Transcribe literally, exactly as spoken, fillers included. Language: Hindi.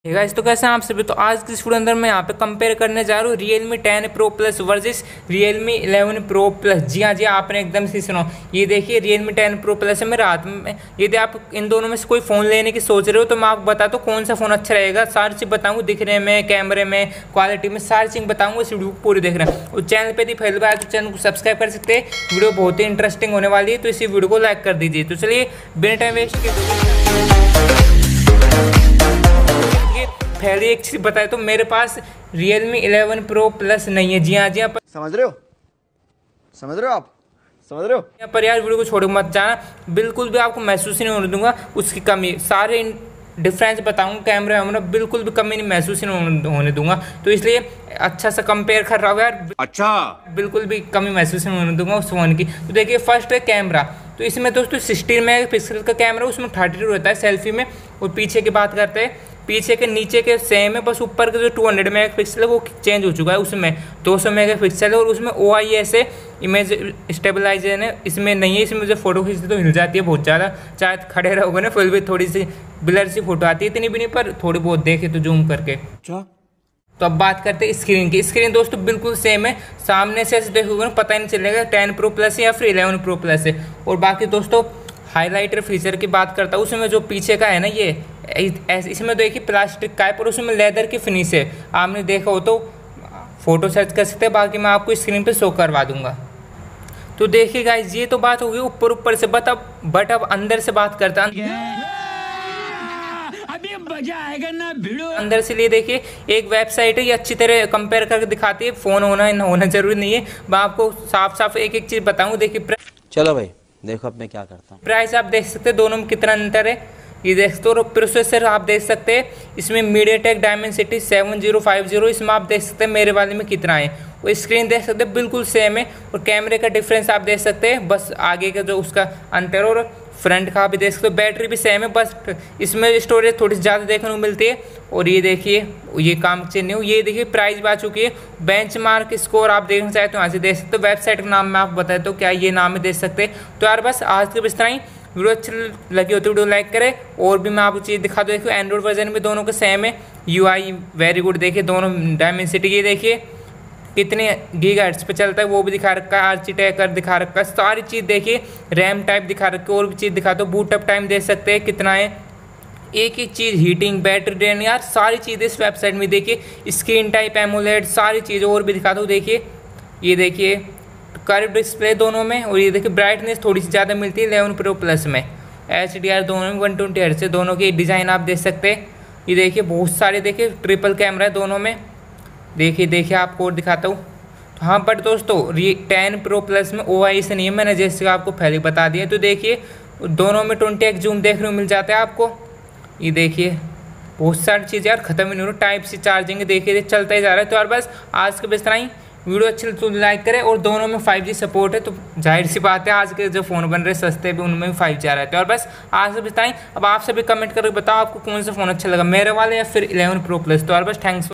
गाइस तो कैसे हैं आप सभी। तो आज की इस वीडियो अंदर मैं यहाँ पे कंपेयर करने जा रहा हूँ Realme ten Pro Plus versus Realme eleven Pro Plus। जी हाँ जी आपने एकदम सही सुना। ये देखिए Realme टेन Pro Plus है मेरे हाथ में। यदि आप इन दोनों में से कोई फ़ोन लेने की सोच रहे हो तो मैं आपको बताता हूँ कौन सा फ़ोन अच्छा रहेगा। सारी चीज़ बताऊँगा, दिखने में, कैमरे में, क्वालिटी में, सारी चीज़ बताऊँगा। इस वीडियो को पूरी देख रहे हैं। और चैनल पर यदि पहली बार तो चैनल को सब्सक्राइब कर सकते हैं। वीडियो बहुत ही इंटरेस्टिंग होने वाली है तो इसी वीडियो को लाइक कर दीजिए। तो चलिए बिना टाइम वेस्ट किए पहले एक चीज़ बताए तो मेरे पास Realme इलेवन Pro Plus नहीं है। जी हाँ जी हाँ पर समझ रहे हो समझ रहे हो आप समझ रहे हो यहाँ पर यार वीडियो को छोड़ मत जाना, बिल्कुल भी आपको महसूस ही नहीं होने दूंगा उसकी कमी। सारे डिफरेंस बताऊंगा, कैमरे में बिल्कुल भी कमी नहीं महसूस ही नहीं होने दूंगा। तो इसलिए अच्छा सा कंपेयर कर रहा हूँ यार, अच्छा बिल्कुल भी कमी महसूस नहीं होने दूंगा उस फ़ोन की। तो देखिए फर्स्ट है कैमरा। तो इसमें दोस्तों सिक्सटीन मेगा पिक्सल का कैमरा, उसमें थर्टी टू रहता है सेल्फी में। और पीछे की बात करते हैं, पीछे के नीचे के सेम है, बस ऊपर के जो टू हंड्रेड मेगा पिक्सल है वो चेंज हो चुका है। उसमें दो सौ मेगा पिक्सल है और उसमें ओ आई एस है, इमेज स्टेबलाइजेशन है, इसमें नहीं है। इसमें जो फोटो खींचते तो हिल जाती है बहुत ज़्यादा, चाहे खड़े रहोगे ना फिर भी थोड़ी सी ब्लर सी फोटो आती है, इतनी भी नहीं पर थोड़ी बहुत देखे तो जूम करके। अच्छा तो अब बात करते हैं स्क्रीन की। स्क्रीन दोस्तों बिल्कुल सेम है, सामने से ऐसे देखोगे ना पता ही नहीं चलेगा टेन प्रो प्लस है या फिर इलेवन प्रो प्लस है। और बाकी दोस्तों हाईलाइटर फीचर की बात करता हूँ, उसमें जो पीछे का है ना ये इसमें देखिए प्लास्टिक का है पर उसमें लेदर की फिनिश है। आपने देखा हो तो फोटो सर्च कर सकते हैं, बाकी मैं आपको स्क्रीन पे शो करवा दूंगा। तो देखिए गाइस ये तो बात होगी ऊपर ऊपर से, बट अब बट अब अंदर से बात करता अभी मजा आएगा ना भिड़ो। अंदर से लिए देखिए एक वेबसाइट है, ये अच्छी तरह कंपेयर करके दिखाती है। फोन होना ना होना जरूरी नहीं है, मैं आपको साफ साफ एक एक चीज बताऊँ। देखिए चलो भाई देखो अब मैं क्या करता हूँ। प्राइस आप देख सकते हैं दोनों में कितना अंतर है, ये देख सकते हो। प्रोसेसर आप देख सकते हैं, इसमें MediaTek Dimensity seven zero five zero, इसमें आप देख सकते हैं मेरे वाले में कितना है। और स्क्रीन देख सकते हैं बिल्कुल सेम है। और कैमरे का डिफरेंस आप देख सकते हैं, बस आगे का जो उसका अंतर, और फ्रंट का भी देख सकते हो। बैटरी भी सेम है, बस इसमें स्टोरेज थोड़ी ज़्यादा देखने को मिलती है। और ये देखिए ये काम चेंज नहीं हो। ये देखिए प्राइस भी आ चुकी है। बेंचमार्क स्कोर आप देखना चाहे तो यहाँ से देख सकते हो। वेबसाइट का नाम मैं आपको बताया तो क्या ये नाम है देख सकते हैं। तो यार बस आज के इस तरह ही, वीडियो अच्छी लगी होती है वीडियो लाइक करें। और भी मैं आपको चीज़ दिखा दूँ, देखिए एंड्रॉइड वर्जन में दोनों के सेम है, यू आई वेरी गुड। देखिए दोनों डायमेंसिटी ये देखिए कितने गीगाहर्ट्ज पे चलता है वो भी दिखा रखा है, आर्किटेक्चर दिखा रखा है, सारी चीज़ देखिए, रैम टाइप दिखा रखी है। और भी चीज़ दिखा दो, बूट अप टाइम देख सकते हैं कितना है, एक एक चीज़, हीटिंग, बैटरी ड्रेन, यार सारी चीज़ें इस वेबसाइट में देखिए। स्क्रीन टाइप, एमोलेड, सारी चीज़ें और भी दिखा दो। देखिए ये देखिए कर्व डिस्प्ले दोनों में। और ये देखिए ब्राइटनेस थोड़ी सी ज़्यादा मिलती है इलेवन प्रो प्लस में। एच डी आर दोनों में वन ट्वेंटी हर्ट्ज से, दोनों की डिज़ाइन आप देख सकते हैं। ये देखिए बहुत सारे देखिए ट्रिपल कैमरा है दोनों में। देखिए देखिए आपको और दिखाता हूँ। तो हाँ बट दोस्तों टेन प्रो प्लस में ओ आई से नहीं है, मैंने जैसे आपको पहले बता दिया। तो देखिए दोनों में ट्वेंटी एक्स जूम देखने को मिल जाता है आपको। ये देखिए बहुत सारी चीज़ें यार ख़त्म ही नहीं हो रही। टाइप सी चार्जिंग देखिए चलता ही जा रहा है। तो यार बस आज के बस इतना ही। वीडियो अच्छी तो लाइक करें। और दोनों में फाइव जी सपोर्ट है, तो जाहिर सी बात है आज के जो फ़ोन बन रहे सस्ते भी उनमें भी फाइव जी आ रहा है। तो और बस आज से बताएं। अब आप सभी कमेंट करके बताओ आपको कौन सा फ़ोन अच्छा लगा, मेरे वाले या फिर इलेवन प्रो प्लस। तो और बस थैंक्स।